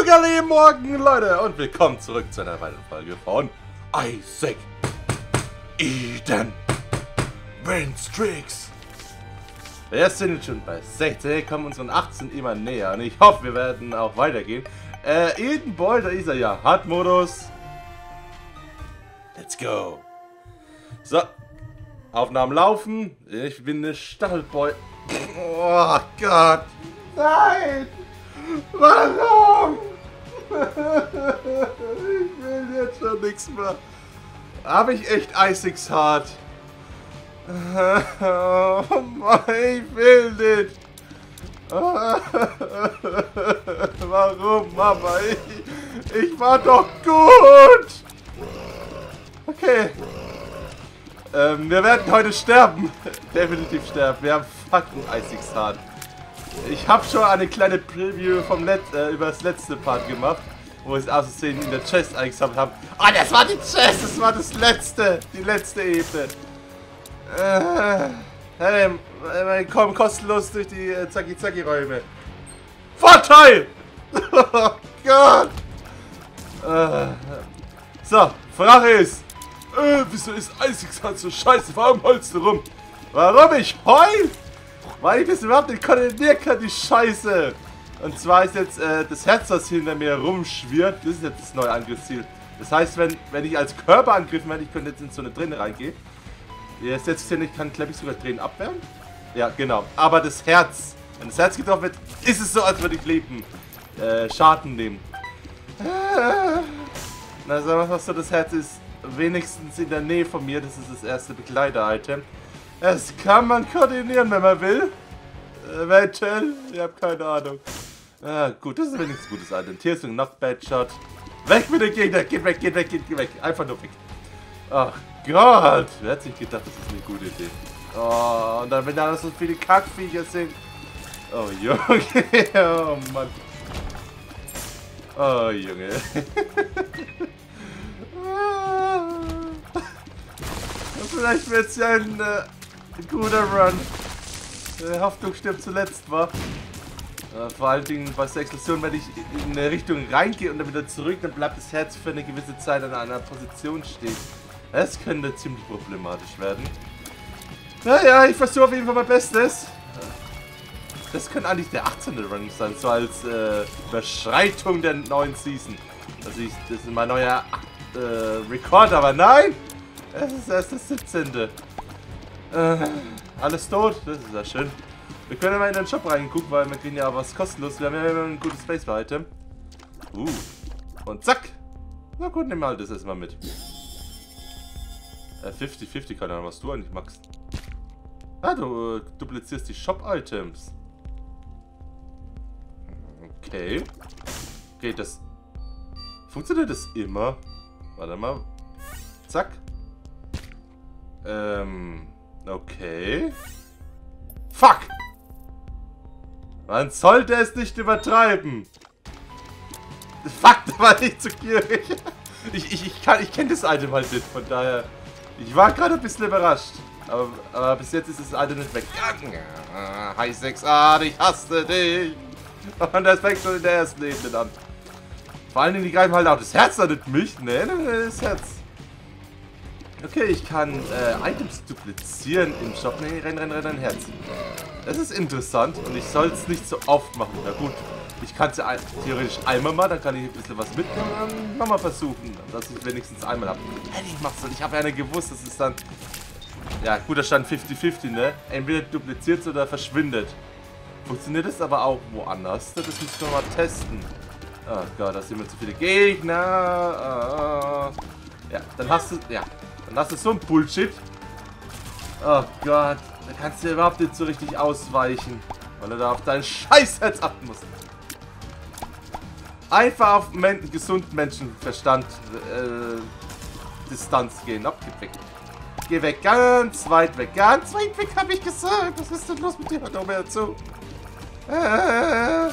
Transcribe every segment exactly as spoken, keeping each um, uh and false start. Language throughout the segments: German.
Halligalli, morgen, Leute, und willkommen zurück zu einer weiteren Folge von Isaac Eden Wins Tricks. Wir sind jetzt schon bei sechzehn, kommen unseren achtzehn immer näher und ich hoffe, wir werden auch weitergehen. Äh, Eden Boy, da ist er ja, Hard-Modus. Let's go. So, Aufnahmen laufen. Ich bin eine Stachelboy. Oh Gott. Nein! Warum? Ich will jetzt schon nichts mehr. Habe ich echt Isaacs Heart? Oh Mann, ich will nicht. Warum, Mama? Ich, ich war doch gut. Okay. Ähm, wir werden heute sterben. Definitiv sterben. Wir haben fucking Isaacs Heart. Ich habe schon eine kleine Preview vom Let äh, über das letzte Part gemacht, wo ich es aus Versehen in der Chest eingesammelt habe. Oh, das war die Chest, das war das letzte, die letzte Ebene. Äh, hey, komm kostenlos durch die äh, Zacki-Zacki-Räume. Vorteil! Oh Gott! Äh, so, Frage ist, äh, wieso ist Isaacs Heart so scheiße? Warum heulst du rum? Warum ich heul? Weil ich das überhaupt nicht koordinieren kann, die Scheiße. Und zwar ist jetzt äh, das Herz, das hinter mir rumschwirrt. Das ist jetzt das neue Angriffsziel. Das heißt, wenn, wenn ich als Körper angegriffen werde, ich könnte jetzt in so eine Träne reingehen. Jetzt jetzt gesehen, ich kann, glaube ich, sogar Tränen abwehren. Ja, genau. Aber das Herz, wenn das Herz getroffen wird, ist es so, als würde ich leben. Äh, Schaden nehmen. Äh, na, sagen wir mal so, das Herz ist wenigstens in der Nähe von mir. Das ist das erste Begleiter-Item. Das kann man koordinieren, wenn man will. Eventuell. Ich habe keine Ahnung. Ah, gut, das ist wenigstens ein gutes Item. Hier ist ein Knockback-Shot. Weg mit dem Gegner. Geht weg, geht weg, geht weg. Einfach nur weg. Ach Gott. Wer hat sich gedacht, das ist eine gute Idee. Oh, und dann, wenn da so viele Kackviecher sind. Oh, Junge. Oh, Mann. Oh, Junge. Vielleicht wird es ja ein äh, guter Run. Die Hoffnung stirbt zuletzt, wa? Äh, vor allen Dingen bei der Explosion, wenn ich in eine Richtung reingehe und dann wieder zurück, dann bleibt das Herz für eine gewisse Zeit an einer Position stehen. Das könnte ziemlich problematisch werden. Naja, ich versuche auf jeden Fall mein Bestes. Das könnte eigentlich der achtzehnte Run sein, so als äh, Überschreitung der neuen Season. Also ich, das ist mein neuer äh, Rekord, aber nein! Es ist erst das siebzehnte. Äh, alles tot? Das ist ja schön. Wir können mal in den Shop reingucken, weil wir kriegen ja was kostenlos. Wir haben ja immer ein gutes Spacebar-Item. Uh. Und zack! Na gut, nehmen wir halt das erstmal mit. Äh, fünfzig fünfzig, keine Ahnung, was du eigentlich magst. Ah, du äh, duplizierst die Shop-Items. Okay. Geht das... Funktioniert das immer? Warte mal. Zack. Ähm, okay. Fuck! Man sollte es nicht übertreiben. Fuck, da war ich zu gierig. Ich, ich, ich, kann, ich kenne das Item halt nicht, von daher... Ich war gerade ein bisschen überrascht. Aber, aber bis jetzt ist das Item nicht weggegangen. Isaacs Art, ich hasse dich. Und das fängt schon in der ersten Ebene an. Vor allen Dingen, die greifen halt auch das Herz an, nicht mich. Nee, nee, nee, das Herz. Okay, ich kann äh, Items duplizieren im Shop. Nee, renn, renn, renn, renn, Herz. Das ist interessant und ich soll es nicht so oft machen. Na gut, ich kann es ja theoretisch einmal mal, dann kann ich ein bisschen was mitnehmen und dann nochmal versuchen, dass ich wenigstens einmal habe. Hey, ich mach's so. Ich habe ja nicht gewusst, dass es dann... Ja, gut, da stand fünfzig fünfzig, ne? Entweder dupliziert oder verschwindet. Funktioniert das aber auch woanders? Das müssen wir mal testen. Oh Gott, da sind mir zu viele Gegner. Oh. Ja, dann hast du... Ja. Dann hast du so ein Bullshit. Oh Gott. Da kannst du überhaupt nicht so richtig ausweichen. Weil du da auf dein Scheißherz achten musst. Einfach auf men gesunden Menschenverstand äh, Distanz gehen. Ab, geh weg. Geh weg. Ganz weit weg. Ganz weit weg, habe ich gesagt. Was ist denn los mit dir? Hör doch mehr zu. Äh,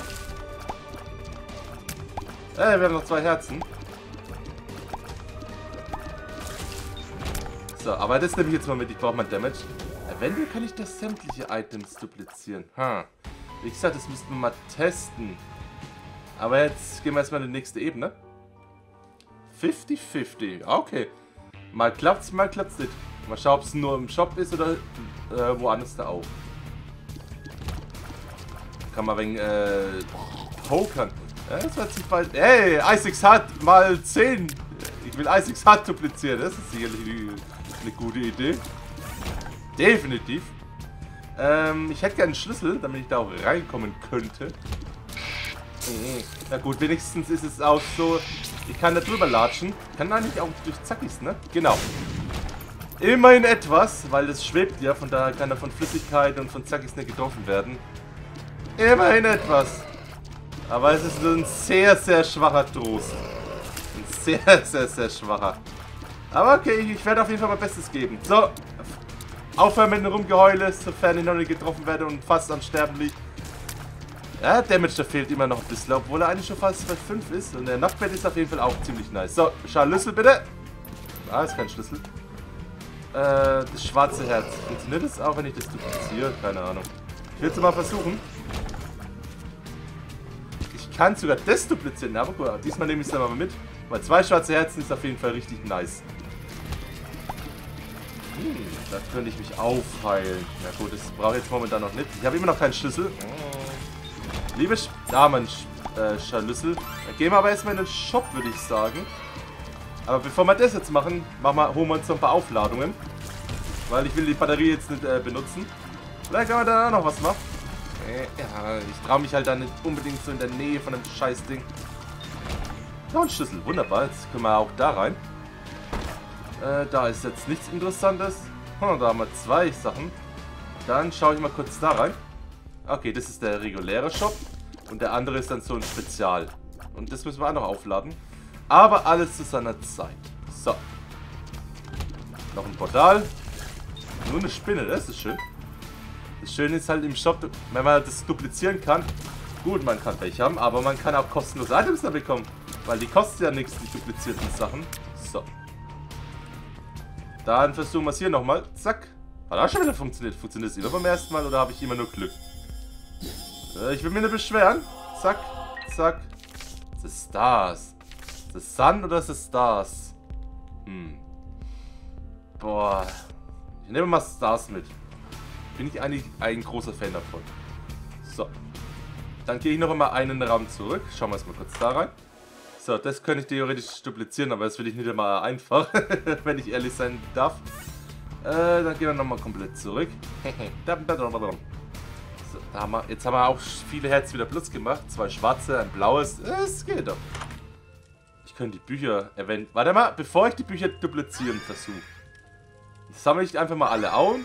äh, wir haben noch zwei Herzen. So, aber das nehme ich jetzt mal mit. Ich brauche mal Damage. Eventuell kann ich das sämtliche Items duplizieren. Hm. Wie gesagt, das müssten wir mal testen. Aber jetzt gehen wir erstmal in die nächste Ebene. fünfzig fünfzig. Okay. Mal klappt's, mal klappt's nicht. Mal schauen, ob es nur im Shop ist oder äh, woanders da auch. Kann man wegen äh, pokern. Ja, das wird sich bald. Hey, Isaacs hat mal zehn. Ich will Isaacs Hut duplizieren. Das ist sicherlich eine, eine gute Idee. Definitiv. Ähm, ich hätte gerne einen Schlüssel, damit ich da auch reinkommen könnte. Na gut, wenigstens ist es auch so, ich kann da drüber latschen. Kann eigentlich auch durch Zackis, ne? Genau. Immerhin etwas, weil das schwebt ja, von daher kann er von Flüssigkeit und von Zackis nicht getroffen werden. Immerhin etwas. Aber es ist nur ein sehr, sehr schwacher Trost. Ein sehr, sehr, sehr schwacher. Aber okay, ich werde auf jeden Fall mein Bestes geben. So, aufhören mit dem Rumgeheule, sofern ich noch nicht getroffen werde und fast am Sterben liegt. Ja, Damage, da fehlt immer noch ein bisschen, obwohl er eigentlich schon fast bei fünf ist. Und der Knockback ist auf jeden Fall auch ziemlich nice. So, Schlüssel bitte. Ah, ist kein Schlüssel. Äh, das schwarze Herz. Funktioniert das auch, wenn ich das dupliziere? Keine Ahnung. Ich will es mal versuchen. Ich kann sogar das duplizieren. Aber gut, diesmal nehme ich es dann mal mit. Weil zwei schwarze Herzen ist auf jeden Fall richtig nice. Hm, da könnte ich mich aufheilen. Ja gut, das brauche ich jetzt momentan noch nicht. Ich habe immer noch keinen Schlüssel. Liebe Damen, äh, Schlüssel. Dann gehen wir aber erstmal in den Shop, würde ich sagen. Aber bevor wir das jetzt machen, machen wir, holen wir uns noch ein paar Aufladungen. Weil ich will die Batterie jetzt nicht äh, benutzen. Vielleicht kann man da noch was machen. Äh, ja, ich traue mich halt dann nicht unbedingt so in der Nähe von dem Scheißding. Noch ein Schlüssel, wunderbar. Jetzt können wir auch da rein. Äh, da ist jetzt nichts Interessantes. Oh, da haben wir zwei Sachen. Dann schaue ich mal kurz da rein. Okay, das ist der reguläre Shop. Und der andere ist dann so ein Spezial. Und das müssen wir auch noch aufladen. Aber alles zu seiner Zeit. So. Noch ein Portal. Nur eine Spinne, das ist schön. Das Schöne ist halt im Shop, wenn man das duplizieren kann. Gut, man kann welche haben, aber man kann auch kostenlose Items da bekommen. Weil die kosten ja nichts, die duplizierten Sachen. So. Dann versuchen wir es hier nochmal. Zack. Hat auch schon wieder funktioniert. Funktioniert es immer beim ersten Mal oder habe ich immer nur Glück? Äh, ich will mich nicht beschweren. Zack. Zack. The Stars. The Sun oder The Stars? Hm. Boah. Ich nehme mal Stars mit. Bin ich eigentlich ein großer Fan davon. So. Dann gehe ich noch einmal einen Raum zurück. Schauen wir erstmal kurz da rein. So, das könnte ich theoretisch duplizieren, aber das will ich nicht immer einfach, wenn ich ehrlich sein darf. Äh, dann gehen wir nochmal komplett zurück. So, da haben wir, jetzt haben wir auch viele Herzen wieder plus gemacht. Zwei schwarze, ein blaues. Es geht doch. Ich könnte die Bücher erwähnen. Warte mal, bevor ich die Bücher duplizieren versuche. Sammle ich einfach mal alle auf.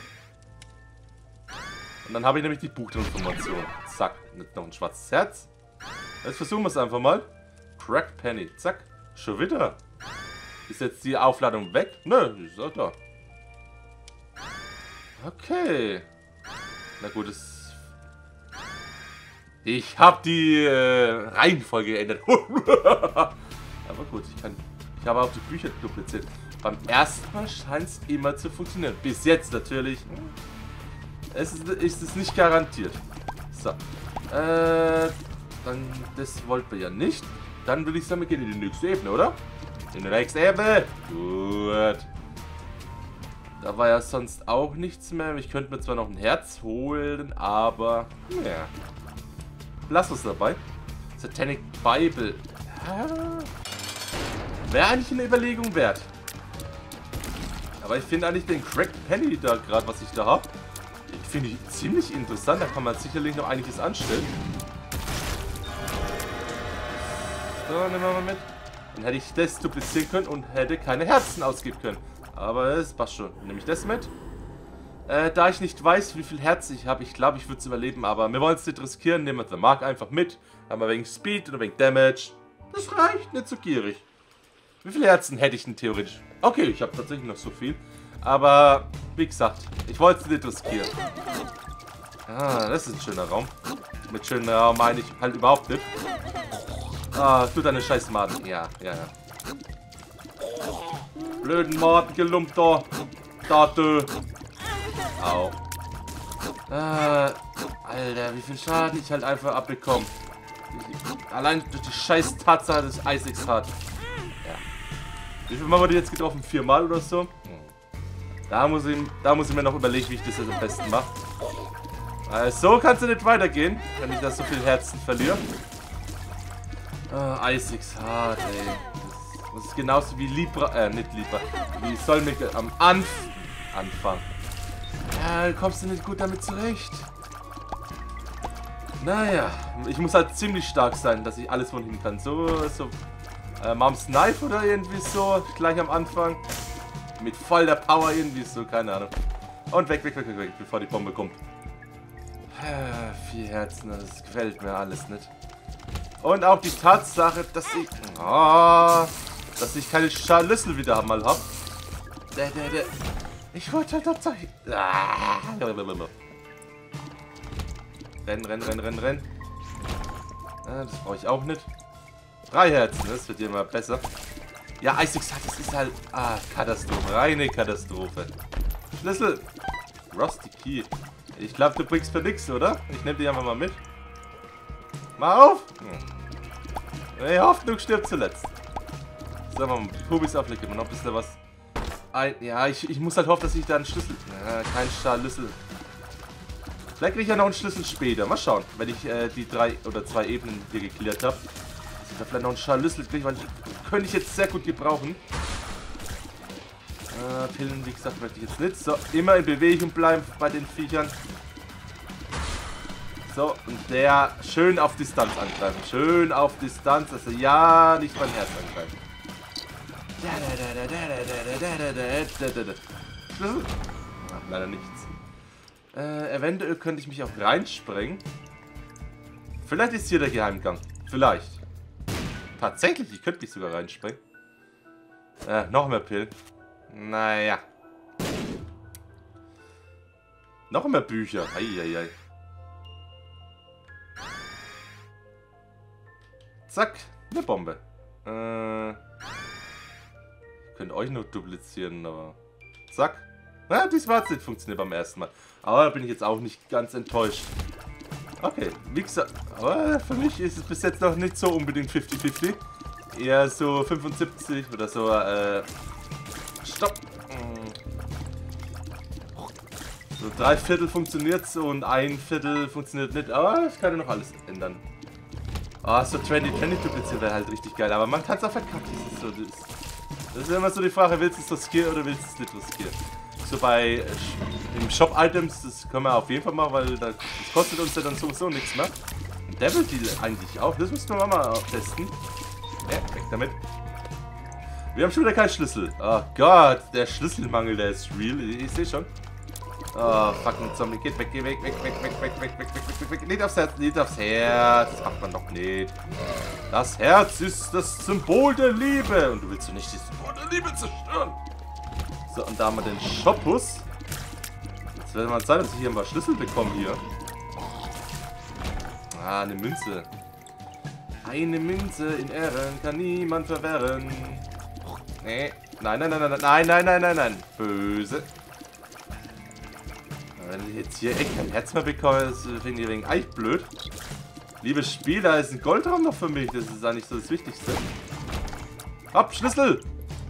Und dann habe ich nämlich die Buchtransformation. Zack, noch ein schwarzes Herz. Jetzt versuchen wir es einfach mal. Crack Penny, zack. Schon wieder. Ist jetzt die Aufladung weg? Nö, die ist auch da. Okay. Na gut, es... Ich habe die äh, Reihenfolge geändert. Aber gut, ich kann... Ich habe auch die Bücher dupliziert. Beim ersten Mal scheint es immer zu funktionieren. Bis jetzt natürlich. Es ist, ist es nicht garantiert. So. Äh, dann, das wollten wir ja nicht. Dann würde ich sagen, wir gehen in die nächste Ebene, oder? In die nächste Ebene. Gut. Da war ja sonst auch nichts mehr. Ich könnte mir zwar noch ein Herz holen, aber... Ja. Lass uns dabei. Satanic Bible. Ja. Wäre eigentlich eine Überlegung wert. Aber ich finde eigentlich den Cracked Penny da gerade, was ich da habe, finde ich ziemlich interessant. Da kann man sicherlich noch einiges anstellen. So, nehmen wir mal mit. Dann hätte ich das duplizieren können und hätte keine Herzen ausgeben können. Aber es passt schon. Nehme ich das mit. Äh, da ich nicht weiß, wie viel Herz ich habe, ich glaube, ich würde es überleben. Aber wir wollen es nicht riskieren. Nehmen wir den Mark einfach mit. Haben wir wegen Speed oder wegen Damage. Das reicht, nicht so gierig. Wie viele Herzen hätte ich denn theoretisch? Okay, ich habe tatsächlich noch so viel. Aber, wie gesagt, ich wollte es nicht riskieren. Ah, das ist ein schöner Raum. Mit schönem Raum meine ich halt überhaupt nicht. Ah, tut deine scheiß Maden. Ja, ja, ja. Blöden Maden, gelumpter. Date. Au. Ah, Alter, wie viel Schaden ich halt einfach abbekomme. Allein durch die scheiß Tatsache des Isaacs hat. Ja. Wie viel Mal wurde jetzt getroffen? Viermal oder so? Da muss, ich, da muss ich mir noch überlegen, wie ich das jetzt am besten mache. Also, so kannst du nicht weitergehen, wenn ich da so viel Herzen verliere. Ah, Isaacs hart, ey. Das, das ist genauso wie Libra, äh, nicht Libra, wie Solmecke am Anf Anfang. Ja, kommst du nicht gut damit zurecht. Naja, ich muss halt ziemlich stark sein, dass ich alles von ihm kann. So, so, äh, Mom's Knife oder irgendwie so, gleich am Anfang. Mit voll der Power irgendwie so, keine Ahnung. Und weg, weg, weg, weg, weg, bevor die Bombe kommt. Äh, vier Herzen, das gefällt mir alles nicht. Und auch die Tatsache, dass ich, oh, dass ich keine Scharlüssel wieder mal habe. Ich wollte halt noch zeigen. Ah. Rennen, rennen, rennen, rennen, rennen. Ah, das brauche ich auch nicht. Drei Herzen, das wird immer besser. Ja, Isaacs hat, das ist halt, ah, Katastrophe, reine Katastrophe. Schlüssel. Rusty Key. Ich glaube, du bringst für nix, oder? Ich nehme dich einfach mal mit. Mal auf! Hm. Die Hoffnung stirbt zuletzt. Sagen wir mal, die Kubis auflegen, noch ein bisschen was. Ein, ja, ich, ich muss halt hoffen, dass ich da einen Schlüssel. Ja, kein Scharlüssel. Vielleicht kriege ich ja noch einen Schlüssel später. Mal schauen, wenn ich äh, die drei oder zwei Ebenen hier geklärt habe. Dass ich da vielleicht noch einen Scharlüssel kriege, weil ich könnte ich jetzt sehr gut gebrauchen. Äh, Pillen, wie gesagt, möchte ich jetzt nicht. So, immer in Bewegung bleiben bei den Viechern. So, und der schön auf Distanz angreifen. Schön auf Distanz, also ja, nicht mein Herz angreifen. Schlüssel? Ach, leider nichts. Äh, eventuell könnte ich mich auch reinsprengen. Vielleicht ist hier der Geheimgang. Vielleicht. Tatsächlich, ich könnte mich sogar reinsprengen. Äh, noch mehr Pillen. Naja. Noch mehr Bücher. Eieiei. Zack, eine Bombe. Äh, ich könnte euch noch duplizieren, aber... Zack. Na, diesmal hat es nicht funktioniert beim ersten Mal. Aber da bin ich jetzt auch nicht ganz enttäuscht. Okay, wie gesagt, aber für mich ist es bis jetzt noch nicht so unbedingt fünfzig fünfzig. Eher so fünfundsiebzig oder so, äh... Stopp! So drei Viertel funktioniert und ein Viertel funktioniert nicht, aber ich kann ja noch alles ändern. Ah, oh, so zwanzig zwanzig duplizieren wäre halt richtig geil, aber man kann es auch verkacken. Das ist, so, das, das ist immer so die Frage, willst du es riskieren oder willst du es nicht riskieren? So bei äh, im Shop-Items, das können wir auf jeden Fall machen, weil das, das kostet uns ja dann sowieso nichts mehr. Ein Devil Deal eigentlich auch, das müssen wir mal testen. Ja, weg damit. Wir haben schon wieder keinen Schlüssel. Oh Gott, der Schlüsselmangel, der ist real, ich, ich sehe schon. Oh, fucking Zombie, geht weg, geh weg, weg, weg, weg, weg, weg, weg, weg, weg, weg, nicht aufs Herz, nicht aufs Herz, das macht man doch nicht. Das Herz ist das Symbol der Liebe und du willst doch nicht das Symbol der Liebe zerstören. So, und da haben wir den Shoppus. Jetzt wird mal Zeit, dass ich hier mal Schlüssel bekomme hier. Ah, eine Münze. Eine Münze in Ehren kann niemand verwehren. Nee, nein, nein, nein, nein, nein, nein, nein, nein, nein, böse. Wenn ich jetzt hier echt kein Herz mehr bekomme, finde ich wegen Eich blöd. Liebes Spiel, da ist ein Goldraum noch für mich. Das ist eigentlich so das Wichtigste. Hopp, Schlüssel!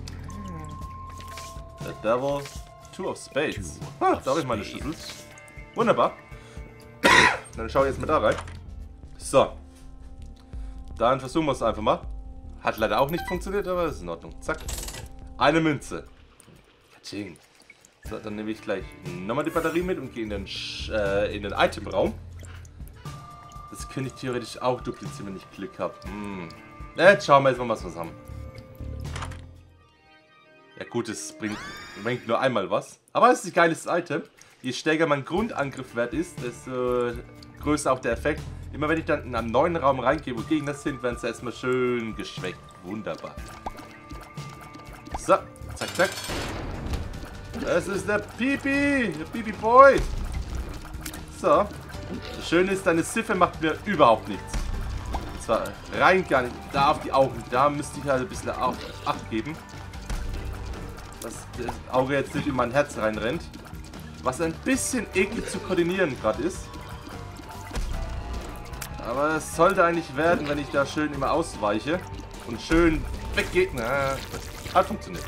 The Devil, Two of Spades. Ah, da habe ich meine Schlüssel. Wunderbar. Dann schaue ich jetzt mal da rein. So. Dann versuchen wir es einfach mal. Hat leider auch nicht funktioniert, aber ist in Ordnung. Zack. Eine Münze. Katsching. So, dann nehme ich gleich nochmal die Batterie mit und gehe in den, äh, in den Itemraum. Das könnte ich theoretisch auch duplizieren, wenn ich Glück habe. Hm. Jetzt schauen wir jetzt mal, was wir haben. Ja gut, es bringt, bringt nur einmal was. Aber es ist ein geiles Item. Je stärker mein Grundangriffwert ist, desto größer auch der Effekt. Immer wenn ich dann in einen neuen Raum reingehe, wo Gegner sind, werden sie erstmal schön geschwächt. Wunderbar. So, zack, zack. Das ist der Pipi, der Pipi Boy. So. Das Schöne ist, deine Ziffer macht mir überhaupt nichts. Und zwar rein gar nicht. Da auf die Augen, da müsste ich halt ein bisschen Acht geben. Dass das Auge jetzt nicht in mein Herz reinrennt. Was ein bisschen eklig zu koordinieren gerade ist. Aber es sollte eigentlich werden, wenn ich da schön immer ausweiche und schön weggehe. Na, das hat funktioniert.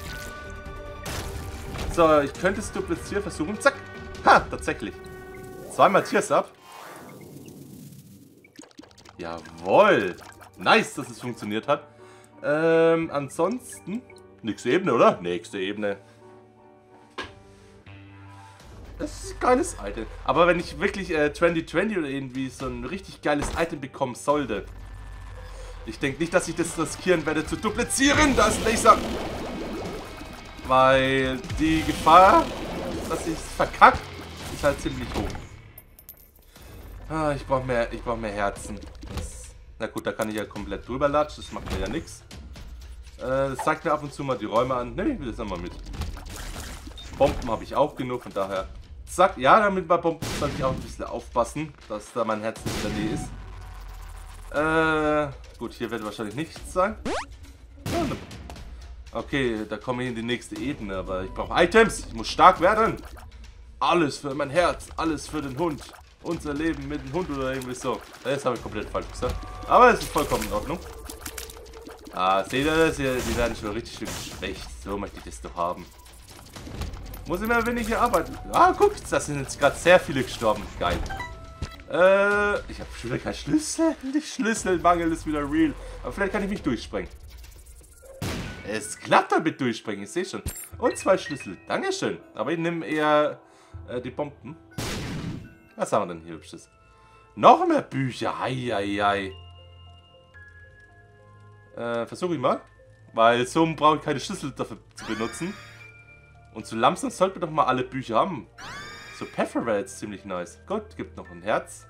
So, ich könnte es duplizieren versuchen. Zack. Ha, tatsächlich. Zweimal Tiers ab. Jawohl. Nice, dass es funktioniert hat. Ähm, ansonsten... Nächste Ebene, oder? Nächste Ebene. Das ist ein geiles Item. Aber wenn ich wirklich äh, zwanzig zwanzig oder irgendwie so ein richtig geiles Item bekommen sollte. Ich denke nicht, dass ich das riskieren werde zu duplizieren. Da ist ein Laser. Weil die Gefahr, dass ich es verkacke, ist halt ziemlich hoch. Ah, ich brauche mehr, ich brauche mehr Herzen. Das, na gut, da kann ich ja komplett drüber latschen. Das macht mir ja nichts. Äh, das zeigt mir ab und zu mal die Räume an. Ne, ich will das einmal mit. Bomben habe ich auch genug, von daher. Zack, ja, damit bei Bomben sollte ich auch ein bisschen aufpassen, dass da mein Herz nicht in der Nähe ist. Äh, gut, hier wird wahrscheinlich nichts sein. Okay, da komme ich in die nächste Ebene, aber ich brauche Items. Ich muss stark werden. Alles für mein Herz, alles für den Hund. Unser Leben mit dem Hund oder irgendwie so. Das habe ich komplett falsch gesagt. Aber es ist vollkommen in Ordnung. Ah, seht ihr das? Die werden schon richtig schön geschwächt. So möchte ich das doch haben. Muss immer wenig hier arbeiten. Ah, guck, das sind jetzt gerade sehr viele gestorben. Geil. Äh, ich habe schon wieder keinen Schlüssel. Die Schlüsselmangel ist wieder real. Aber vielleicht kann ich mich durchsprengen. Es klappt damit durchspringen, ich sehe schon. Und zwei Schlüssel. Dankeschön. Aber ich nehme eher äh, die Bomben. Was haben wir denn hier hübsches? Noch mehr Bücher. Heieiei. Äh, versuche ich mal. Weil so brauche ich keine Schlüssel dafür zu benutzen. Und so langsam sollten wir doch mal alle Bücher haben. So Pfeffer wäre jetzt ziemlich nice. Gut, gibt noch ein Herz.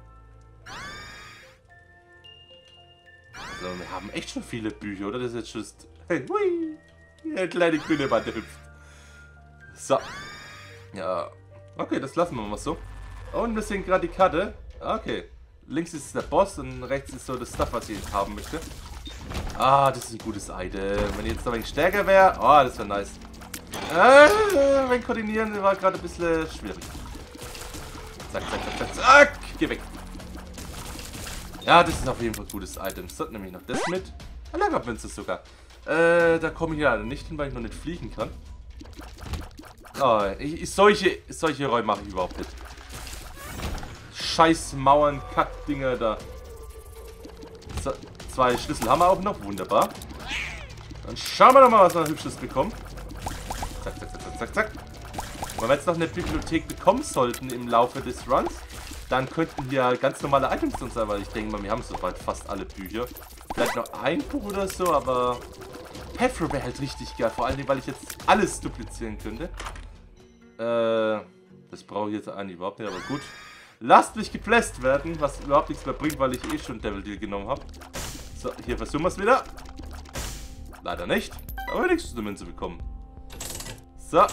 Also wir haben echt schon viele Bücher, oder? Das ist jetzt just... Hey, hui! Der kleine grüne Band, der hüpft. So. Ja. Okay, das lassen wir mal so. Und wir sehen gerade die Karte. Okay. Links ist der Boss und rechts ist so das Stuff, was ich jetzt haben möchte. Ah, das ist ein gutes Item. Wenn ich jetzt noch ein wenig stärker wäre. Oh, das wäre nice. Äh, wenn koordinieren war gerade ein bisschen schwierig. Zack, zack, zack, zack, zack. Geh weg. Ja, das ist auf jeden Fall ein gutes Item. So, nehme ich noch das mit. Ah, Lagermünze sogar. Äh, da komme ich ja nicht hin, weil ich noch nicht fliegen kann. Oh, ich, ich, solche, solche Räume mache ich überhaupt nicht. Scheiß Mauern, Kackdinger da. So, zwei Schlüssel haben wir auch noch. Wunderbar. Dann schauen wir doch mal, was wir Hübsches bekommen. Zack, zack, zack, zack, zack. Wenn wir jetzt noch eine Bibliothek bekommen sollten im Laufe des Runs, dann könnten wir ganz normale Items uns, aber ich denke mal, wir haben soweit fast alle Bücher. Vielleicht noch ein Buch oder so, aber Pfeffer wäre halt richtig geil. Vor allem, weil ich jetzt alles duplizieren könnte. Äh, das brauche ich jetzt eigentlich überhaupt nicht, aber gut. Lasst mich gepläst werden, was überhaupt nichts mehr bringt, weil ich eh schon Devil Deal genommen habe. So, hier versuchen wir es wieder. Leider nicht, aber nichts zu Münze bekommen. So.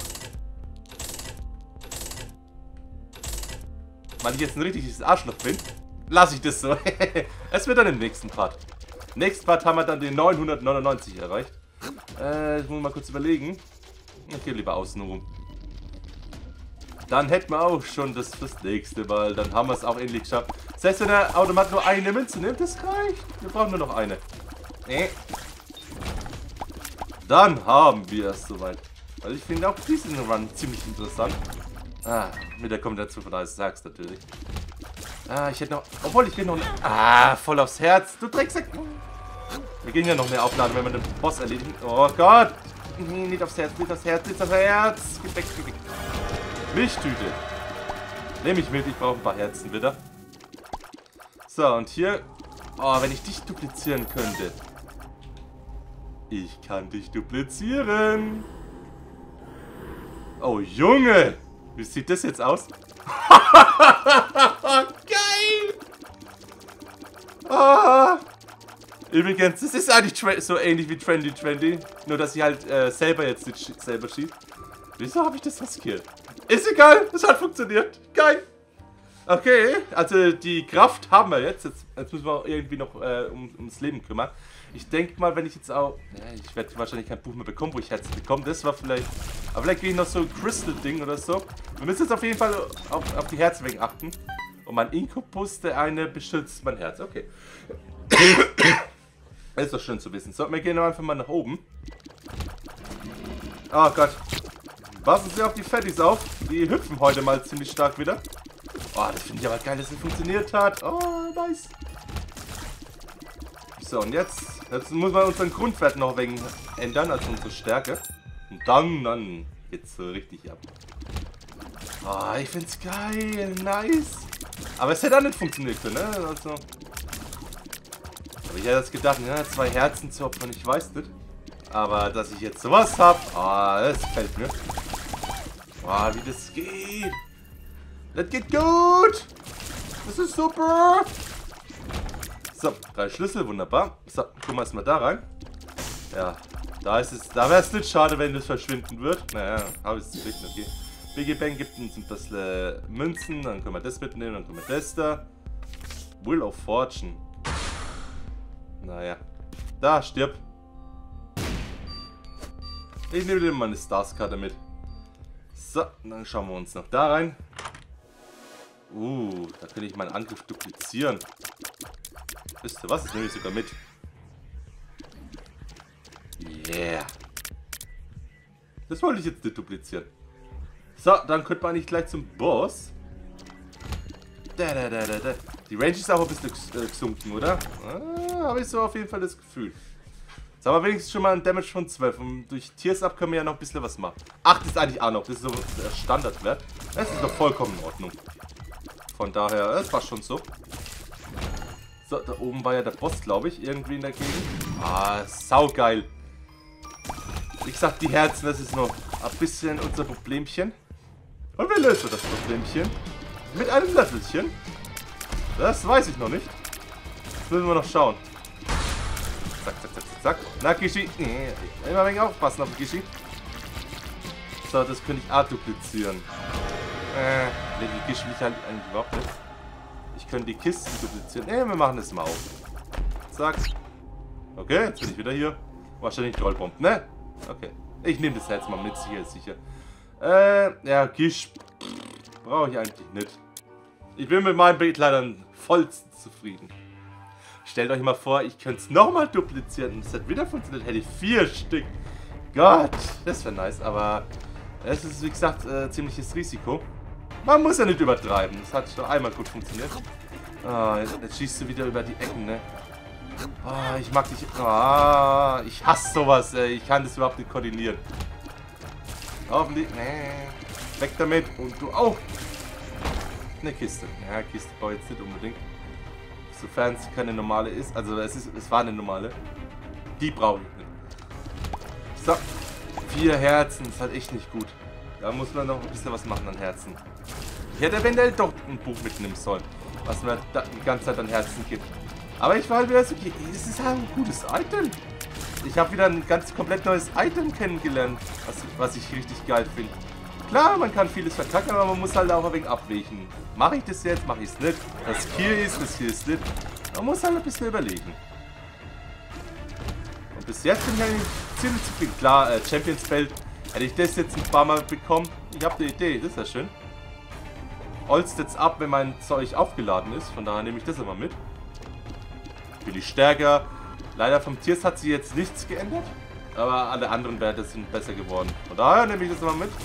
Weil ich jetzt ein richtiges Arschloch bin, lasse ich das so. Es wird dann im nächsten Part. Im nächsten Part haben wir dann den neunhundertneunundneunzig erreicht. Äh, ich muss mal kurz überlegen. Ich gehe lieber außen rum. Dann hätten wir auch schon das fürs nächste Mal. Dann haben wir es auch endlich geschafft. Das heißt, wenn der Automat nur eine Münze nimmt, das reicht. Wir brauchen nur noch eine. Nee. Dann haben wir es soweit. Weil ich finde auch diesen Run ziemlich interessant. Ah, mit der Kombination von alles sagst natürlich. Ah, ich hätte noch... Obwohl, ich gehe noch... Ah, voll aufs Herz. Du Drecksack. Wir gehen ja noch mehr aufladen, wenn wir den Boss erledigen. Oh Gott. Nee, nicht aufs Herz, nicht aufs Herz, nicht aufs Herz. Geh weg, geh weg. Milchtüte. Nehme ich mit, ich brauche ein paar Herzen wieder. So, und hier... Oh, wenn ich dich duplizieren könnte. Ich kann dich duplizieren. Oh, Junge. Wie sieht das jetzt aus? Geil. Oh. Übrigens, das ist eigentlich so ähnlich wie zwanzig zwanzig. Nur, dass ich halt äh, selber jetzt nicht selber schieße. Wieso habe ich das riskiert? Ist egal, es hat funktioniert. Geil. Okay, also die Kraft haben wir jetzt. Jetzt, jetzt müssen wir irgendwie noch äh, um, ums Leben kümmern. Ich denke mal, wenn ich jetzt auch... Ja, ich werde wahrscheinlich kein Buch mehr bekommen, wo ich Herzen bekomme. Das war vielleicht... Aber vielleicht gehe ich noch so ein Crystal-Ding oder so. Wir müssen jetzt auf jeden Fall auf, auf die Herzen wegen achten. Und mein Inkubus, der eine, beschützt mein Herz. Okay. Das ist doch schön zu wissen. So, wir gehen einfach mal nach oben. Oh Gott. Passen Sie auf die Fatties auf. Die hüpfen heute mal ziemlich stark wieder. Oh, das finde ich aber geil, dass es funktioniert hat. Oh, nice. So, und jetzt, jetzt muss man unseren Grundwert noch wegen ändern, also unsere Stärke. Und dann, dann geht's so richtig ab. Oh, ich find's geil, nice. Aber es hätte auch nicht funktioniert können, ne? Also. Aber ich hätte jetzt gedacht, ja, zwei Herzen zu opfern, ich weiß nicht. Aber dass ich jetzt sowas hab, oh, das gefällt mir. Oh, wie das geht. Das geht gut. Das ist super. So, drei Schlüssel, wunderbar. So, gucken wir erstmal da rein. Ja, da ist es, da wäre es nicht schade, wenn das verschwinden wird. Naja, habe ich es zu blicken, okay. Biggie Bang gibt uns ein bisschen Münzen, dann können wir das mitnehmen, dann können wir das da. Wheel of Fortune. Naja, da, stirb. Ich nehme dir mal eine Stars-Karte mit. So, dann schauen wir uns noch da rein. Uh, da kann ich meinen Angriff duplizieren. Wisst ihr was? Das nehme ich sogar mit. Yeah. Das wollte ich jetzt nicht duplizieren. So, dann könnte man nicht gleich zum Boss. Da, da, da, da, da. Die Range ist auch ein bisschen gesunken, oder? Ah, habe ich so auf jeden Fall das Gefühl. Jetzt haben wir wenigstens schon mal einen Damage von zwölf. Und durch Tears Up können wir ja noch ein bisschen was machen. acht ist eigentlich auch noch. Das ist so der Standardwert. Das ist doch vollkommen in Ordnung. Von daher, das war schon so. So, da oben war ja der Boss, glaube ich. Irgendwie in der Gegend. Ah, saugeil. Wie gesagt, die Herzen, das ist noch ein bisschen unser Problemchen. Und wir lösen das Problemchen mit einem Löffelchen. Das weiß ich noch nicht. Das müssen wir noch schauen. Zack, zack, zack, zack, zack. Na, Kishi. Immer ein wenig aufpassen auf Kishi. So, das könnte ich auch duplizieren. Äh, ne, die Kishi will ich halt eigentlich überhaupt nicht. Ich könnte die Kisten duplizieren. Ne, wir machen das mal auf. Zack. Okay, jetzt bin ich wieder hier. Wahrscheinlich Trollbomb, ne? Okay. Ich nehme das Herz mal mit, sicher ist sicher. Äh, ja, Gish. Brauche ich eigentlich nicht. Ich bin mit meinem Begleitern vollstens zufrieden. Stellt euch mal vor, ich könnte es nochmal duplizieren und es hat wieder funktioniert. Hätte ich vier Stück. Gott, das wäre nice, aber es ist, wie gesagt, äh, ziemliches Risiko. Man muss ja nicht übertreiben. Das hat schon einmal gut funktioniert. Oh, jetzt, jetzt schießt du wieder über die Ecken, ne? Oh, ich mag dich. Oh, ich hasse sowas, ey. Ich kann das überhaupt nicht koordinieren. Hoffentlich. Nee. Weg damit. Und du auch. Eine Kiste. Ja, Kiste brauche ich jetzt nicht unbedingt. Sofern es keine normale ist. Also es ist, es war eine normale. Die brauche ich nicht. So. Vier Herzen. Das ist halt echt nicht gut. Da muss man noch ein bisschen was machen an Herzen. Ich hätte eventuell doch ein Buch mitnehmen sollen. Was mir da die ganze Zeit an Herzen gibt. Aber ich war halt wieder so, okay, es ist halt ein gutes Item. Ich habe wieder ein ganz komplett neues Item kennengelernt, was, was ich richtig geil finde. Klar, man kann vieles verkacken, aber man muss halt auch ein wenig abwägen. Mache ich das jetzt, mache ich es nicht. Das hier ist, das hier ist nicht. Man muss halt ein bisschen überlegen. Und bis jetzt bin ich eigentlich ziemlich zufrieden. Klar, äh, Champions Belt, hätte ich das jetzt ein paar Mal bekommen. Ich habe eine Idee, das ist ja schön. Holzt jetzt ab, wenn mein Zeug aufgeladen ist. Von daher nehme ich das immer mit. Bin ich stärker. Leider vom Tiers hat sich jetzt nichts geändert. Aber alle anderen Werte sind besser geworden. Von daher nehme ich das immer mit.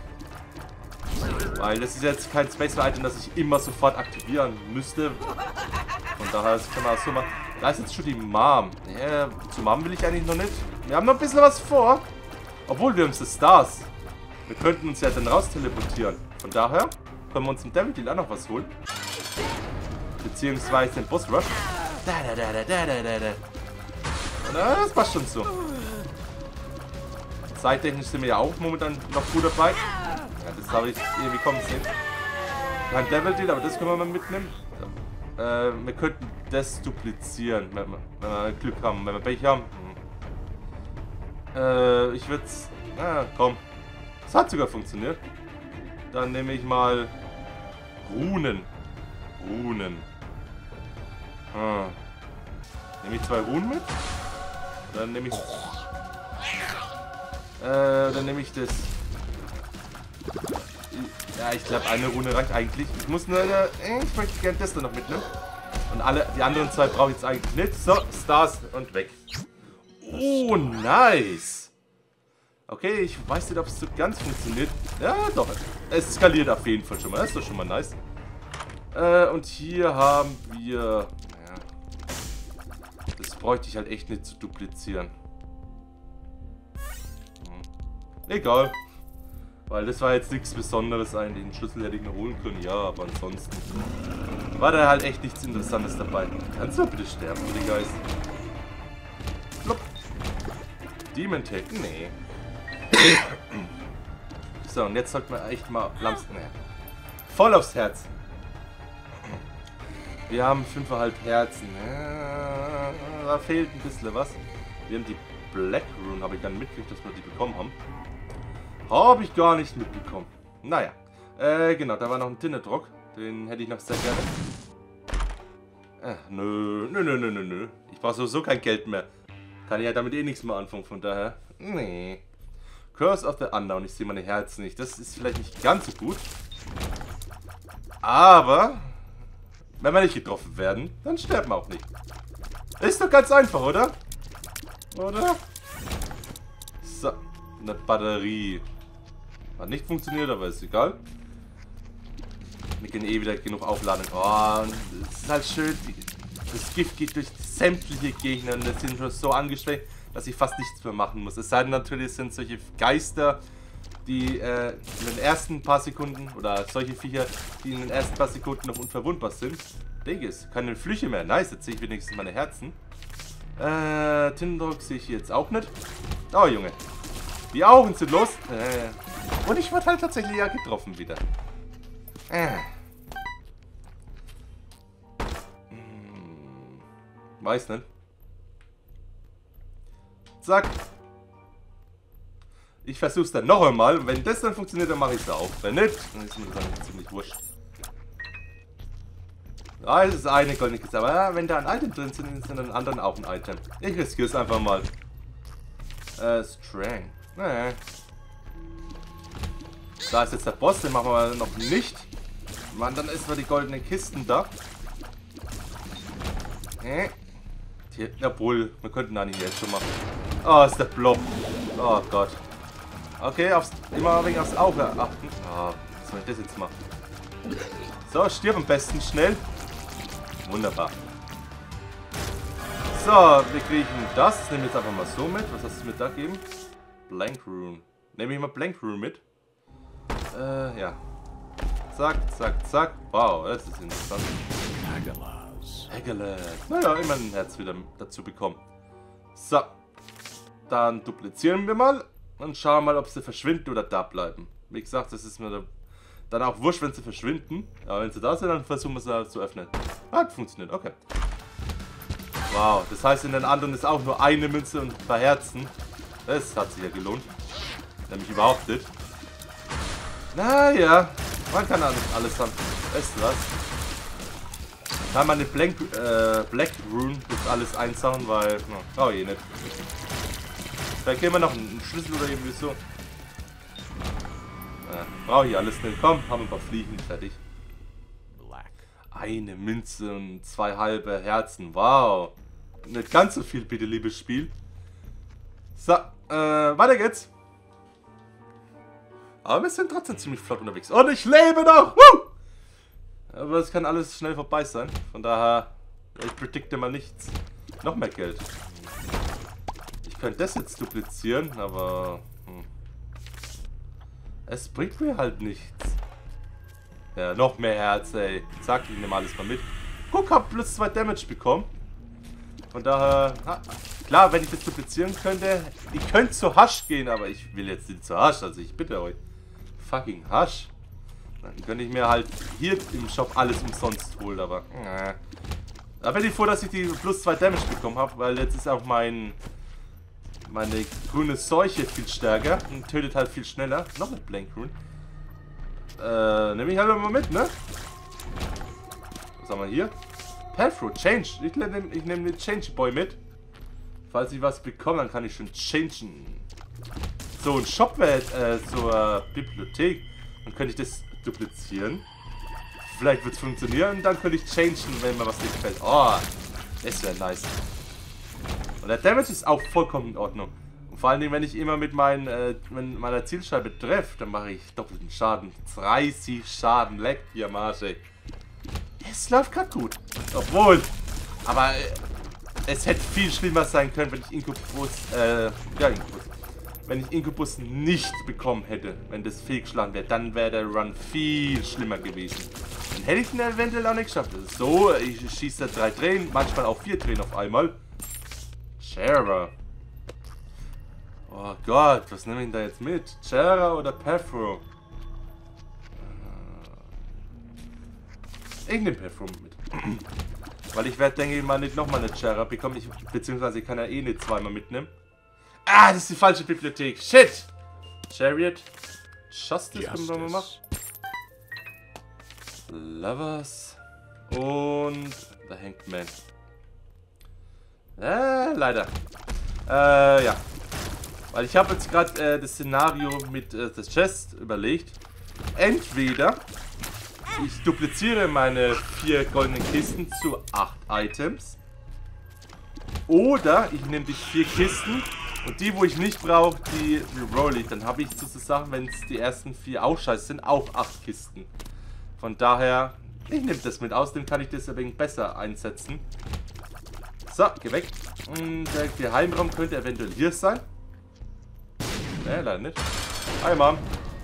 Weil das ist jetzt kein Space-Item, das ich immer sofort aktivieren müsste. Von daher kann man das so machen. Da ist jetzt schon die Mom. Ja, zu Mom will ich eigentlich noch nicht. Wir haben noch ein bisschen was vor. Obwohl, wir haben die Stars. Wir könnten uns ja dann raus teleportieren. Von daher können wir uns im Devil Deal auch noch was holen. Beziehungsweise den Boss Rush. Da, da, da, da, da, da, da. Na, das passt schon so. Zeittechnisch sind wir ja auch momentan noch gut dabei. Ja, das habe ich irgendwie kommen sehen. Kein Devil Deal, aber das können wir mal mitnehmen. Äh, wir könnten das duplizieren, wenn wir, wenn wir Glück haben, wenn wir Pech haben. Hm. Äh, ich würde es... Na, komm. Das hat sogar funktioniert. Dann nehme ich mal Runen. Runen. Ah. Nehme ich zwei Runen mit? Dann nehme ich... Äh, dann nehme ich das... Ja, ich glaube, eine Runde reicht eigentlich. Ich muss nur... Äh, ich möchte gerne das da noch mitnehmen. Und alle, die anderen zwei brauche ich jetzt eigentlich nicht. So, Stars und weg. Oh, nice. Okay, ich weiß nicht, ob es so ganz funktioniert. Ja, doch. Es skaliert auf jeden Fall schon mal. Das ist doch schon mal nice. Äh, und hier haben wir... Ja, das bräuchte ich halt echt nicht zu duplizieren. Hm. Egal. Weil das war jetzt nichts Besonderes eigentlich. Den Schlüssel hätte ich noch holen können, ja, aber ansonsten war da halt echt nichts Interessantes dabei. Kannst du bitte sterben, bitte Geist? Plopp. Demon Tech? Nee. So, und jetzt sollten wir echt mal Lamps... Nee. Voll aufs Herz. Wir haben fünfeinhalb Herzen. Ja, da fehlt ein bisschen was. Wir haben die Black Rune, habe ich dann mitgekriegt, dass wir die bekommen haben. Habe ich gar nicht mitbekommen. Naja. Äh, genau, da war noch ein Tintedrock. Den hätte ich noch sehr gerne. Äh, nö, nö, nö, nö, nö, nö. Ich brauche sowieso kein Geld mehr. Kann ich ja damit eh nichts mehr anfangen, von daher. Nee. Curse of the Unknown. Ich sehe meine Herzen nicht. Das ist vielleicht nicht ganz so gut. Aber... wenn wir nicht getroffen werden, dann sterben wir auch nicht. Ist doch ganz einfach, oder? Oder? So. Eine Batterie. Hat nicht funktioniert, aber ist egal. Wir können eh wieder genug aufladen. Oh, es ist halt schön. Das Gift geht durch sämtliche Gegner und das sind schon so angestrengt, dass ich fast nichts mehr machen muss. Es sei denn natürlich, es sind solche Geister, die äh, in den ersten paar Sekunden, oder solche Viecher, die in den ersten paar Sekunden noch unverwundbar sind. Dinges, keine Flüche mehr. Nice, jetzt sehe ich wenigstens meine Herzen. Äh, Tindrock sehe ich jetzt auch nicht. Oh, Junge. Die Augen sind los. Äh, und ich wurde halt tatsächlich ja getroffen wieder. Äh. Hm. Weiß nicht. Zack. Ich versuch's dann noch einmal. Und wenn das dann funktioniert, dann mache ich es auch. Wenn nicht, dann ist mir das dann ziemlich wurscht. Ah, das ist eine goldene Kiste. Aber ja, wenn da ein Item drin sind, ist in den anderen auch ein Item. Ich riskiere es einfach mal. Äh, Strang. Naja. Da ist jetzt der Boss, den machen wir noch nicht. Mann, dann ist wir die goldenen Kisten da. Äh. Jawohl, wir könnten da nicht jetzt schon machen. Oh, ist der Blob. Oh Gott. Okay, aufs, immer wegen aufs Auge achten. Oh, was soll ich das jetzt machen? So, stirb am besten schnell. Wunderbar. So, wir kriegen das. Das nehmen wir jetzt einfach mal so mit. Was hast du mit da gegeben? Blank Rune. Nehme ich mal Blank Rune mit. Äh, ja. Zack, zack, zack. Wow, das ist interessant. Hagelas. Naja, immer ein Herz wieder dazu bekommen. So. Dann duplizieren wir mal. Und schauen mal, ob sie verschwinden oder da bleiben. Wie gesagt, das ist mir da dann auch wurscht, wenn sie verschwinden. Aber wenn sie da sind, dann versuchen wir sie zu öffnen. Hat funktioniert, okay. Wow, das heißt, in den anderen ist auch nur eine Münze und ein paar Herzen. Das hat sich ja gelohnt. Nämlich überhaupt nicht. Naja, man kann alles, alles haben. Weißt du was? Kann man eine Blank, äh, Black Rune das alles einsauen, weil... Oh je, nicht. Vielleicht geben wir noch einen Schlüssel oder irgendwie so. Äh, brauche ich alles nicht. Komm, haben wir ein paar Fliegen, fertig. Eine Münze und zwei halbe Herzen. Wow. Nicht ganz so viel, bitte, liebes Spiel. So, äh, weiter geht's. Aber wir sind trotzdem ziemlich flott unterwegs. Und ich lebe noch! Woo! Aber es kann alles schnell vorbei sein. Von daher, ich predikte mal nichts. Noch mehr Geld. Ich könnte das jetzt duplizieren, aber... Hm. Es bringt mir halt nichts. Ja, noch mehr Herz, ey. Zack, ich nehme alles mal mit. Guck, hab plus zwei Damage bekommen. Von daher... Ha, klar, wenn ich das duplizieren könnte... Ich könnte zu Hasch gehen, aber ich will jetzt nicht zu Hasch. Also ich bitte euch. Fucking Hasch. Dann könnte ich mir halt hier im Shop alles umsonst holen, aber... Äh. Da bin ich froh, dass ich die plus zwei Damage bekommen habe, weil jetzt ist auch mein... Meine grüne Seuche viel stärker und tötet halt viel schneller. Noch eine Blank Rune. Äh, nehme ich halt mal mit, ne? Was haben wir hier? Pathroot, Change. Ich nehme ich nehm den Change Boy mit. Falls ich was bekomme, dann kann ich schon changen. So, ein Shop wäre äh, zur Bibliothek. Dann könnte ich das duplizieren. Vielleicht wird es funktionieren und dann könnte ich changen, wenn mir was nicht gefällt. Oh, das wäre nice. Und der Damage ist auch vollkommen in Ordnung. Und vor allen Dingen, wenn ich immer mit meinen, äh, mit meiner Zielscheibe treffe, dann mache ich doppelten Schaden. dreißig Schaden, leck hier, Marsch, ey. Es läuft gerade gut. Obwohl, aber äh, es hätte viel schlimmer sein können, wenn ich Inkubus, äh, ja, Inkubus. Wenn ich Inkubus nicht bekommen hätte, wenn das fehlgeschlagen wäre, dann wäre der Run viel schlimmer gewesen. Dann hätte ich ihn eventuell auch nicht geschafft. Das ist so, ich schieße da drei Tränen, manchmal auch vier Tränen auf einmal. Chera. Oh Gott, was nehme ich denn da jetzt mit? Chera oder Pathro? Ich nehme Pathro mit. Weil ich werde, denke ich mal, nicht nochmal eine Chera bekommen. Ich, beziehungsweise ich kann ja eh nicht zweimal mitnehmen. Ah, das ist die falsche Bibliothek. Shit! Chariot. Justice können wir mal machen. Lovers. Und The Hanged Man. Äh, leider. Äh, ja. Weil ich habe jetzt gerade äh, das Szenario mit äh, das Chest überlegt. Entweder ich dupliziere meine vier goldenen Kisten zu acht Items. Oder ich nehme die vier Kisten und die, wo ich nicht brauche, die roll ich. Dann habe ich sozusagen, wenn es die ersten vier auch scheiße sind, auch acht Kisten. Von daher, ich nehme das mit. Außerdem kann ich das ein wenig besser einsetzen. So, geh weg. Und der Geheimraum könnte eventuell hier sein. Ne, leider nicht. Hi, Mom.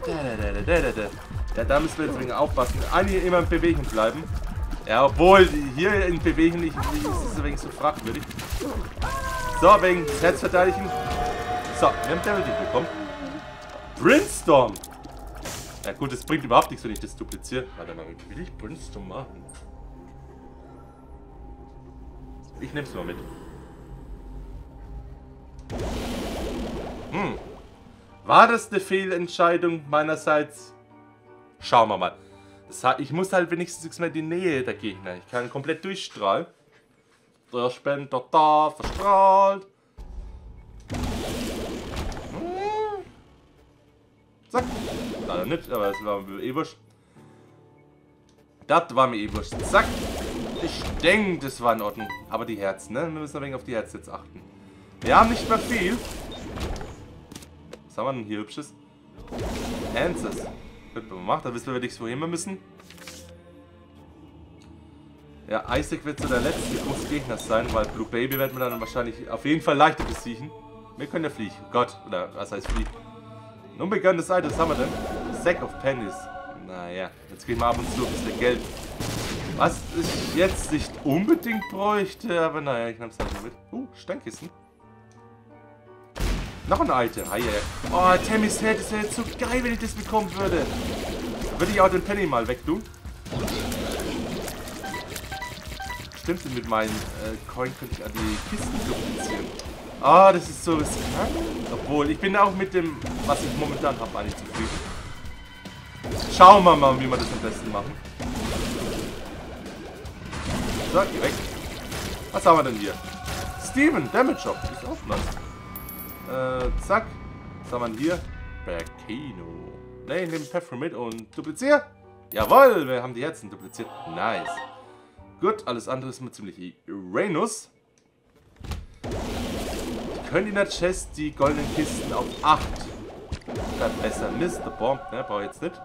Ja, da müssen wir jetzt ein wenig aufpassen. Einige immer in Bewegung bleiben. Ja, obwohl hier in Bewegung nicht, ist es ein wenig so fragwürdig. So, wegen des Herzverteidigen. So, wir haben Devil Deal bekommen. Brimstone! Ja gut, das bringt überhaupt nichts, wenn ich das dupliziere. Warte mal, wie will ich Brimstone machen? Ich nehm's mal mit. Hm. War das eine Fehlentscheidung meinerseits? Schauen wir mal. Das heißt, ich muss halt wenigstens mehr die Nähe der Gegner. Ich kann komplett durchstrahlen. Der Spender da, verstrahlt. Hm. Zack. Leider nicht, aber das war mir eh wurscht. Das war mir eh wurscht. Zack. Ich denke, das war in Ordnung. Aber die Herzen, ne? Wir müssen ein wenig auf die Herzen jetzt achten. Wir haben nicht mehr viel. Was haben wir denn hier Hübsches? Answers. Könnten wir mal machen, da wissen wir nicht, wohin wir müssen. Ja, Isaac wird so der letzte große Gegner sein, weil Blue Baby werden wir dann wahrscheinlich auf jeden Fall leichter besiegen. Wir können ja fliegen. Gott, oder was heißt fliegen? Ein unbekanntes Item, was haben wir denn? Sack of Pennies. Naja, jetzt gehen wir ab und zu ein bisschen Geld. Was ich jetzt nicht unbedingt bräuchte, aber naja, ich nehme es halt mal mit. Uh, Steinkissen. Noch ein Item. Hi, oh, Tammy's Head, das wäre jetzt so geil, wenn ich das bekommen würde. Dann würde ich auch den Penny mal wegtun. Stimmt, mit meinen äh, Coin könnte ich an die Kisten duplizieren. Ah, oh, das ist so riskant. Obwohl, ich bin auch mit dem, was ich momentan habe, eigentlich zufrieden. Schauen wir mal, wie wir das am besten machen. So, geh weg. Was haben wir denn hier? Steven, Damage Shop. Ist auch nice. Äh, zack. Was haben wir denn hier? Berkino. Ne, ich nehme Pathro mit und dupliziere. Jawohl, wir haben die Herzen dupliziert. Nice. Gut, alles andere ist mir ziemlich Uranus. Ich könnte in der Chest die goldenen Kisten auf acht verbessern. Mister Bomb, ne, brauche ich jetzt nicht.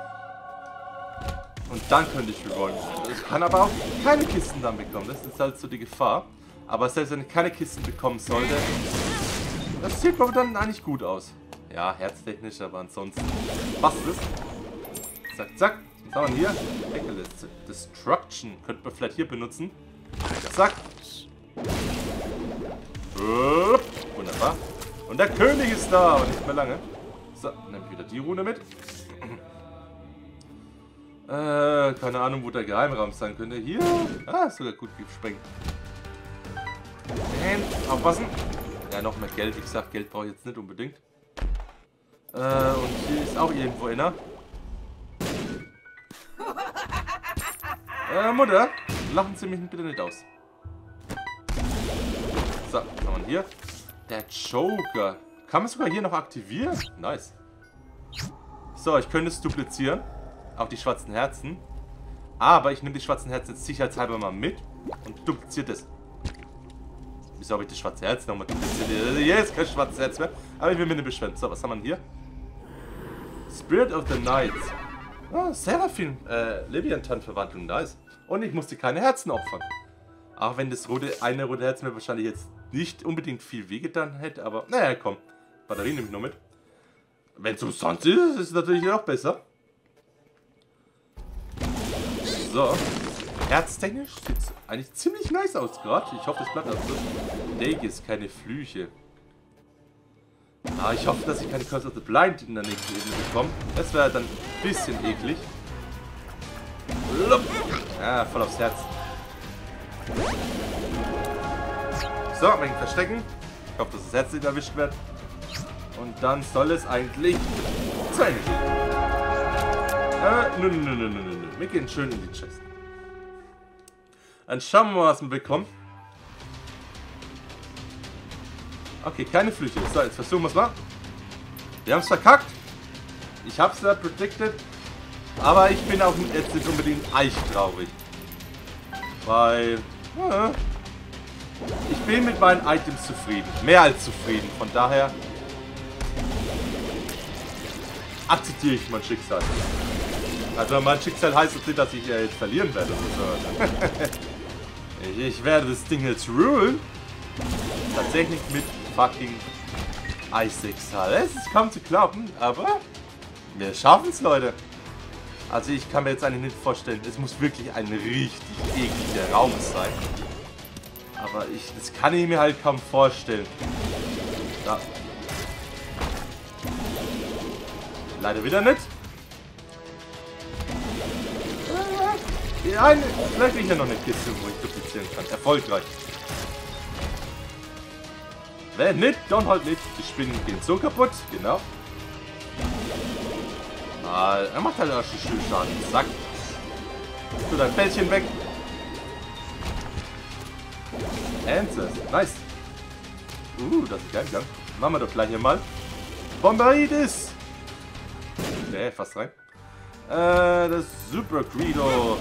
Und dann könnte ich rerollen. Ich kann aber auch keine Kisten dann bekommen. Das ist halt so die Gefahr. Aber selbst wenn ich keine Kisten bekommen sollte, das sieht aber dann eigentlich gut aus. Ja, herztechnisch, aber ansonsten passt es. Zack, zack. Was haben wir hier? Eckelist. Destruction. Könnte man vielleicht hier benutzen. Zack. Wunderbar. Und der König ist da, aber nicht mehr lange. So, nehme ich wieder die Rune mit. Äh, keine Ahnung, wo der Geheimraum sein könnte. Hier. Ah, ist sogar gut gesprengt. Und aufpassen. Ja, noch mehr Geld. Wie gesagt, Geld brauche ich jetzt nicht unbedingt. Äh, und hier ist auch irgendwo einer. Äh, Mutter, lachen Sie mich bitte nicht aus. So, was haben wir hier? Der Joker. Kann man sogar hier noch aktivieren? Nice. So, ich könnte es duplizieren. auch die schwarzen Herzen. Aber ich nehme die schwarzen Herzen jetzt sicherheitshalber mal mit und dupliziert es. Wieso habe ich das schwarze Herz nochmal dupliziert? Hier ist kein schwarzes Herz mehr. Aber ich will mir nicht beschweren. So, was haben wir hier? Spirit of the Night. Oh, Seraphim. Äh, Leviathan-Verwandlung. Nice. Und ich musste keine Herzen opfern. Auch wenn das rote, eine rote Herz mir wahrscheinlich jetzt nicht unbedingt viel wehgetan hätte. Aber, naja, komm. Batterie nehme ich noch mit. Wenn es umsonst ist, ist es natürlich auch besser. So. Herztechnisch sieht es eigentlich ziemlich nice aus gerade. Ich hoffe, das bleibt auch so. Daegis, keine Flüche. Ah, ich hoffe, dass ich keine Curse of the Blind in der nächsten Ebene bekomme. Das wäre dann ein bisschen eklig. Ja, voll aufs Herz. So, ein wenig verstecken. Ich hoffe, dass das Herz nicht erwischt wird. Und dann soll es eigentlich zu Ende gehen. Äh, nö, nö, nö, nö, nö. Wir gehen schön in die Chest. Dann schauen wir mal, was wir bekommen. Okay, keine Flüche. So, jetzt versuchen wir es mal. Wir haben es verkackt. Ich habe es ja predicted. Aber ich bin auch jetzt nicht unbedingt eichtraurig. Weil... Ja, ich bin mit meinen Items zufrieden. Mehr als zufrieden. Von daher... akzeptiere ich mein Schicksal. Also mein Schicksal heißt jetzt nicht, dass ich ja jetzt verlieren werde. ich, ich werde das Ding jetzt rulen. Tatsächlich mit fucking Eisexhal. Es ist kaum zu glauben, aber wir schaffen es, Leute. Also ich kann mir jetzt eigentlich nicht vorstellen, es muss wirklich ein richtig ekliger Raum sein. Aber ich, das kann ich mir halt kaum vorstellen. Ja. Leider wieder nicht. Ja, vielleicht bin ich ja noch eine Kiste, wo ich duplizieren kann. Erfolgreich. Wenn nicht, dann halt nicht. Die Spinnen gehen so kaputt. Genau. Ah, er macht halt auch schon schön Schaden. Zack. Tu dein Fältchen weg. Ancest. Nice. Uh, das ist geil, geil. Machen wir doch gleich hier mal. Bomberidis. Nee, fast rein. Äh, das Super Credo.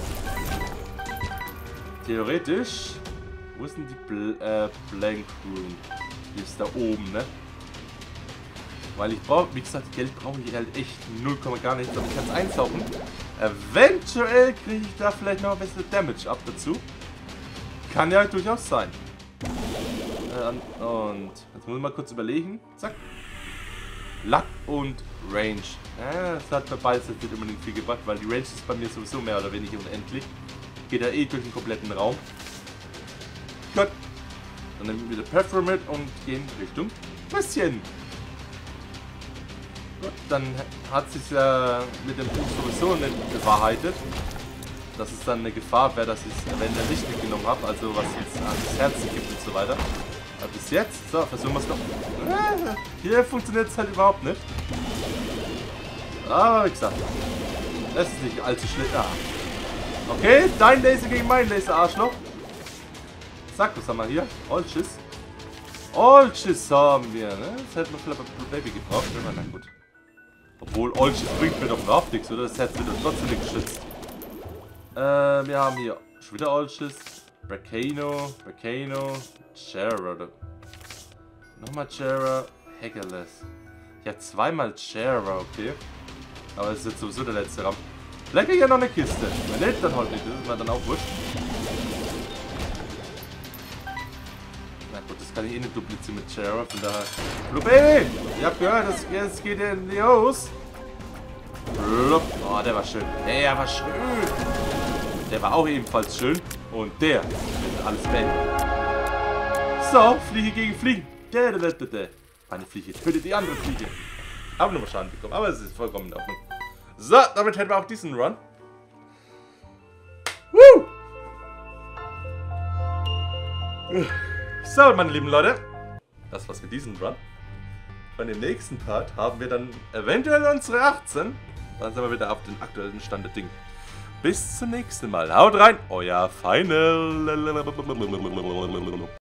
Theoretisch. Wo ist denn die Bl äh, Blank Room? Die ist da oben, ne? Weil ich brauche, wie gesagt, Geld brauche ich halt echt null, gar nichts, aber ich kann es einsaugen. Eventuell kriege ich da vielleicht noch ein bisschen Damage ab dazu. Kann ja durchaus sein. Äh, und jetzt muss ich mal kurz überlegen. Zack. Luck und Range. Ja, das hat bei beides nicht unbedingt viel gebracht, weil die Range ist bei mir sowieso mehr oder weniger unendlich. Geht ja eh durch den kompletten Raum. Gut. Dann nehmen wir wieder Perform mit und gehen Richtung Bisschen. Gut, dann hat sich ja mit dem Buch sowieso nicht bewahrheitet. Dass es dann eine Gefahr wäre, dass ich es eventuell nicht mitgenommen habe, also was jetzt ans Herzen gibt und so weiter. Aber bis jetzt, so, versuchen wir es noch. Äh, hier funktioniert es halt überhaupt nicht. Aber wie gesagt, das ist nicht allzu schlimm. Ah. Okay, dein Laser gegen mein Laser, Arschloch. Zack, was haben wir hier? Oldschiss. Oldschiss haben wir, ne? Das hätten wir vielleicht bei Baby gebraucht, aber na gut. Obwohl, Oldschiss bringt mir doch überhaupt nichts, oder? Das Herz wird doch trotzdem nicht geschützt. Äh, wir haben hier schon wieder Oldschiss. Bracano, Bracano, Chera, oder? Nochmal Chera, Hackerless. Ich habe zweimal Chera, okay. Aber das ist jetzt sowieso der letzte Raum. Vielleicht kriege ich ja noch eine Kiste. Wenn nicht, dann halt nicht. Das ist mir dann auch wurscht. Na gut, das kann ich eh nicht duplizieren mit Chera, von daher. Blue Baby! Ihr habt gehört, das, das geht in die Hose. Oh, der war schön. Der war schön. Der war auch ebenfalls schön. Und der wird alles beenden. So, Fliege gegen Fliegen. Eine Fliege tötet die andere Fliege. Haben nochmal Schaden bekommen, aber es ist vollkommen in Ordnung. So, damit hätten wir auch diesen Run. Woo! So, meine lieben Leute. Das war's mit diesem Run. Von dem nächsten Part haben wir dann eventuell unsere achtzehn. Dann sind wir wieder auf den aktuellen Stand der Dinge. Bis zum nächsten Mal. Haut rein, euer Final.